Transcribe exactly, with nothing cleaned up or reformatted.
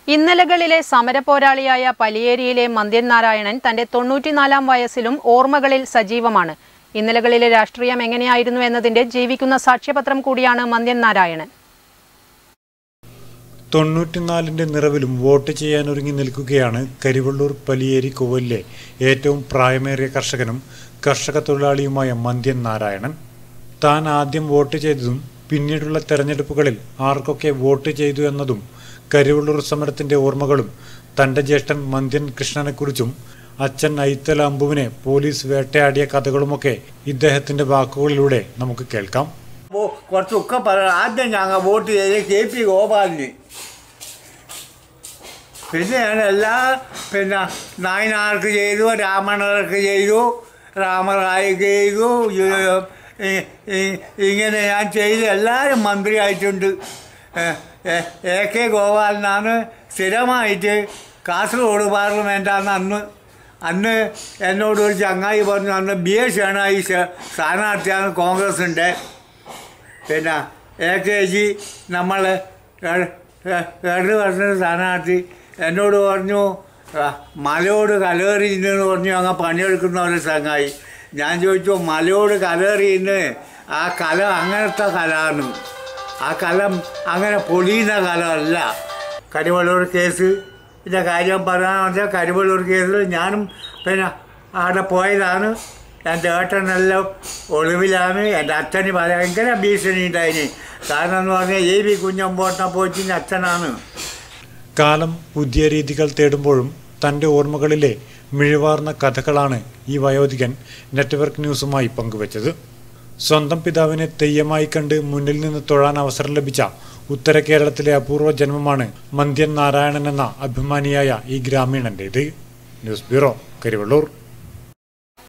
ഇന്നലകളിലെ സമരപോരാളിയായ പലിയേരിയിലെ മന്ത്യൻ നാരായണൻ തന്റെ തൊണ്ണൂറ്റിനാലാം വയസ്സിലും ഓർമ്മകളിൽ സജീവമാണ്. ഇന്നലകളിലെ രാഷ്ട്രീയം എങ്ങനെയായിരുന്നു എന്നതിന്റെ ജീവിക്കുന്ന സാക്ഷ്യപത്രം കൂടിയാണ് മന്ത്യൻ നാരായണൻ. തൊണ്ണൂറ്റിനാലിന്റെ നിറവിലും വോട്ട് ചെയ്യാനൊരുങ്ങി നിൽക്കുകയാണ് കരിവള്ളൂർ പലിയേരി കോവലിലെ ഏറ്റവും പ്രായമേറിയ കർഷകനും കർഷക തൊഴിലാളിയുമായ മന്ത്യൻ നാരായണൻ. താൻ ആദ്യം വോട്ട് ചെയ്തതും പിന്നീടുള്ള തെരഞ്ഞെടുപ്പുകളിൽ ആർക്കൊക്കെ വോട്ട് ചെയ്തു എന്നതും കരിവള്ളൂർ സമരത്തിന്റെ ഓർമ്മകളും തന്റെ ജ്യേഷ്ഠൻ മന്ത്യൻ കൃഷ്ണനെക്കുറിച്ചും അച്ഛൻ ഐത്തല അമ്പുവിനെ പോലീസ് വേട്ടയാടിയ കഥകളുമൊക്കെ ഇദ്ദേഹത്തിന്റെ വാക്കുകളിലൂടെ നമുക്ക് കേൾക്കാം. കുറച്ചൊക്കെ പറയാം. ആദ്യം ഞങ്ങൾ വോട്ട് ചെയ്ത് കെ പി ഗോപാലിന്, പിന്നെയാണ് എല്ലാ പിന്നെ നായനാർക്ക് ചെയ്തു, രാമണർക്ക് ചെയ്തു, രാമറായിക്ക് ചെയ്തു. ഇങ്ങനെ ഞാൻ ചെയ്ത് എല്ലാവരും മന്ത്രിയായിട്ടുണ്ട്. എ കെ ഗോപാലനാണ് സ്ഥിരമായിട്ട് കാസർഗോഡ് പാർലമെൻറ്റാണ് അന്ന് അന്ന് എന്നോട് ഒരു ചങ്ങായി പറഞ്ഞു, അന്ന് ബി എ ഷേണായി സ്ഥാനാർത്ഥിയാണ് കോൺഗ്രസിൻ്റെ. പിന്നെ എ കെ ജി നമ്മൾ രണ്ട് വർഷം സ്ഥാനാർത്ഥി എന്നോട് പറഞ്ഞു മലയോട് കലേറിയെന്ന് പറഞ്ഞു അങ്ങ് പണിയെടുക്കുന്ന ഒരു ചങ്ങായി. ഞാൻ ചോദിച്ചു മലയോട് കലേറിയെന്ന് ആ കല അങ്ങനത്തെ കലയാണ്, ആ കലം അങ്ങനെ പൊളിയുന്ന കലമല്ല. കരിവള്ളൂർ കേസിൻ്റെ കാര്യം പറയാന്ന് വെച്ചാൽ കരിവള്ളൂർ കേസിൽ ഞാനും പിന്നെ അവിടെ പോയതാണ്. എൻ്റെ ഏട്ടനെല്ലാം ഒളിവിലാണ്. എൻ്റെ അച്ഛന് ഭയങ്കര ഭീഷണി ഉണ്ടായിന്. കാരണം എന്ന് പറഞ്ഞാൽ എ വി കുഞ്ഞമ്പോട്ട പോയിച്ചിൻ്റെ അച്ഛനാണ്. കാലം പുതിയ രീതികൾ തേടുമ്പോഴും തൻ്റെ ഓർമ്മകളിലെ മിഴിവാർന്ന കഥകളാണ് ഈ വയോധികൻ നെറ്റ്വർക്ക് ന്യൂസുമായി പങ്കുവച്ചത്. സ്വന്തം പിതാവിനെ തെയ്യമായി കണ്ട് മുന്നിൽ നിന്ന് തൊഴാൻ അവസരം ലഭിച്ച ഉത്തര കേരളത്തിലെ അപൂർവ ജന്മമാണ് മന്ത്യൻ നാരായണൻ എന്ന അഭിമാനിയായ ഈ ഗ്രാമീണൻ്റേത്. News bureau, Karivellur.